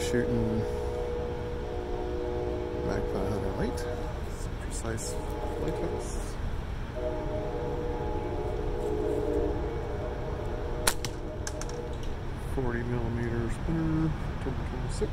shooting Magpie Hunter Light. Some precise light hooks. .40mm spinner, 10-26.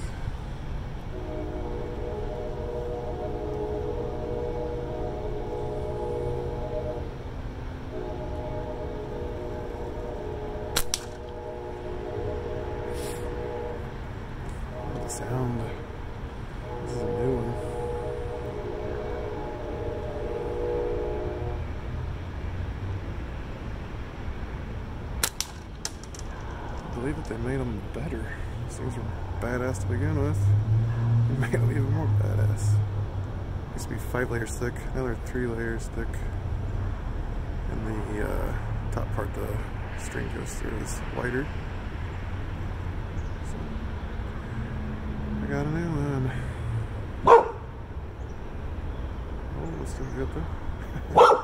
Sound. This is a new one. I believe that they made them better. These things were badass to begin with. They made them even more badass. Used to be 5 layers thick, now they're 3 layers thick. And the top part the string goes through is wider. I got a new one. Oh, it's still good though.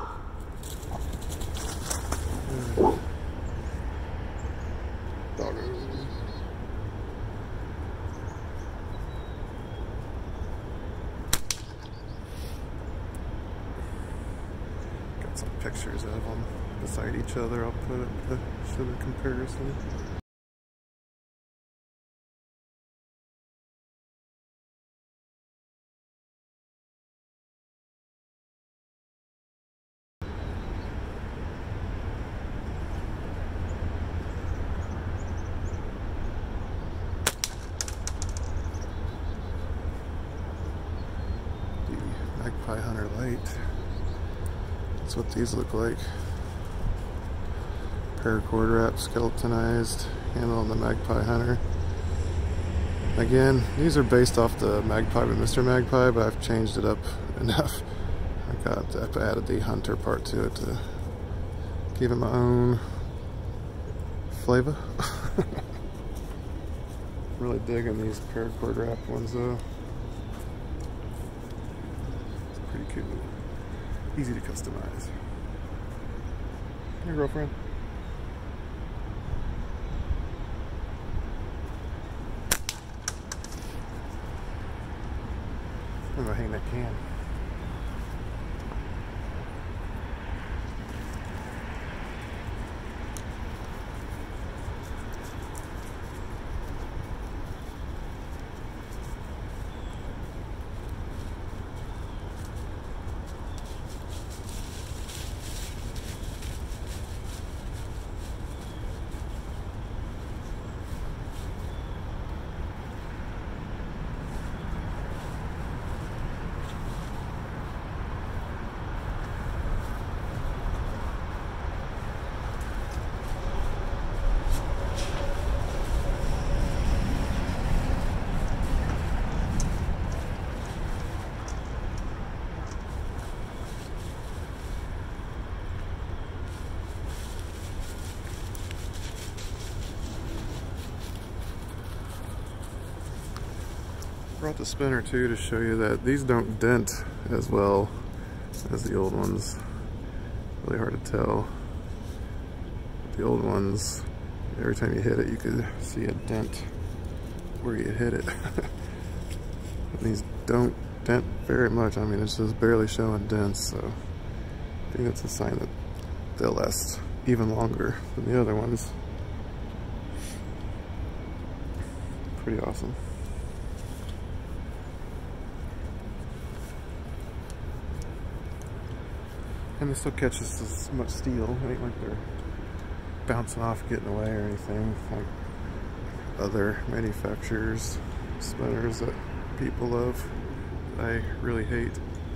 Got some pictures of them beside each other. I'll put it to show the comparison. Magpie Hunter Light. That's what these look like. Paracord wrap, skeletonized, handle on the Magpie Hunter. Again, these are based off the Magpie by Mr. Magpie, but I've changed it up enough. I've added the Hunter part to it to give it my own flavor. Really digging these paracord wrap ones though. Pretty cool. Easy to customize. Your girlfriend. I'm gonna hang that can. Brought the spinner too to show you that these don't dent as well as the old ones. Really hard to tell. The old ones, every time you hit it, you could see a dent where you hit it. And these don't dent very much. I mean, it's just barely showing dents, so I think that's a sign that they'll last even longer than the other ones. Pretty awesome. And they still catch as much steel. It ain't like they're bouncing off, getting away or anything like other manufacturers' spinners that people love. I really hate.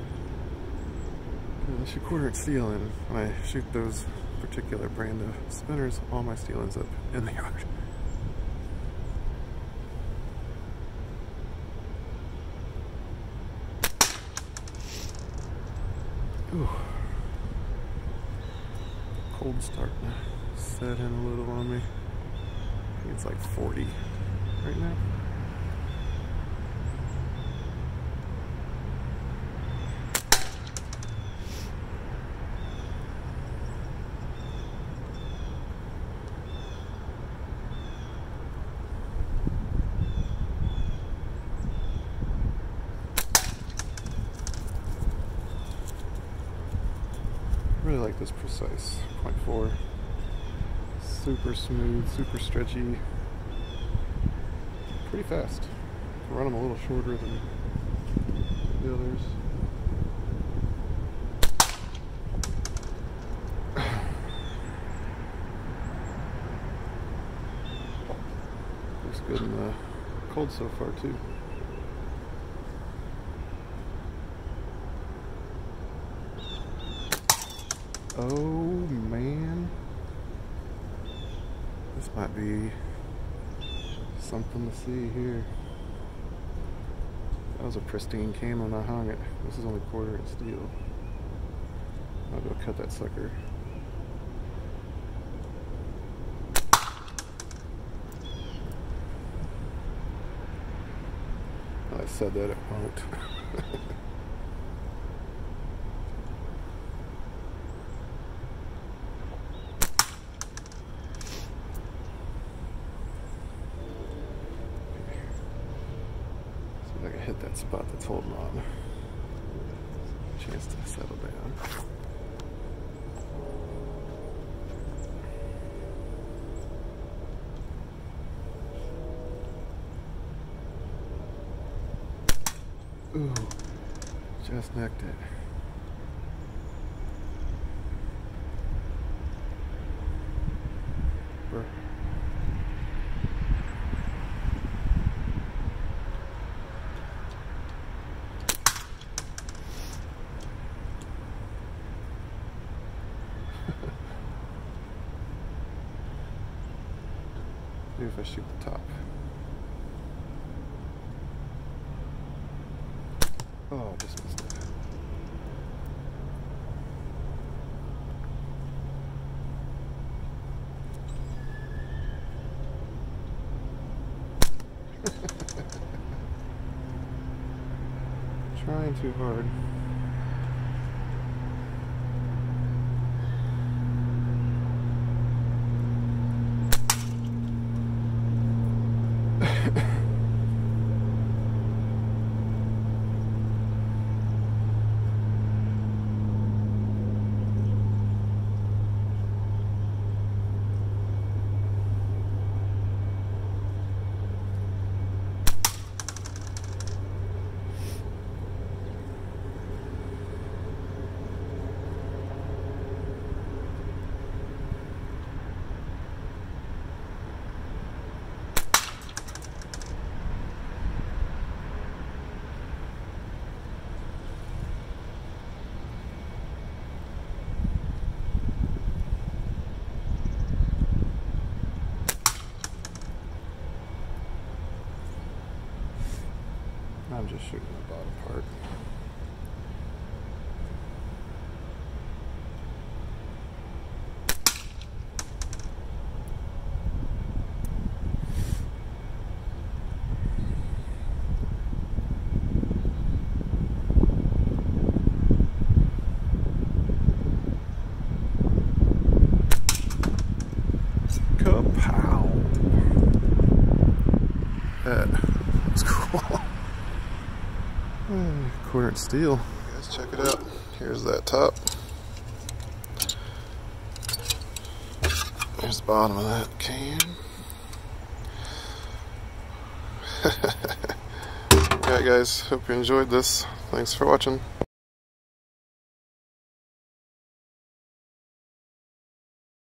They shoot quarter-inch steel, and when I shoot those particular brand of spinners, all my steel ends up in the yard. Ooh. Cold starting to set in a little on me. I think it's like 40 right now. is precise. 0.4. Super smooth, super stretchy. Pretty fast. I run them a little shorter than the others. Looks good in the cold so far too. Oh man, this might be something to see here. That was a pristine cam when I hung it. This is only 1/4 inch steel. I'll go cut that sucker. I said that it won't. I can hit that spot that's holding on. Chance to settle down. Ooh, just necked it. Brr. Maybe if I shoot the top. Oh, I just missed it. Trying too hard. I'm just shooting the bottom part. Kapow! That was cool. 1/4 inch steel. Guys, check it out. Here's that top. There's the bottom of that can. Alright guys, hope you enjoyed this. Thanks for watching.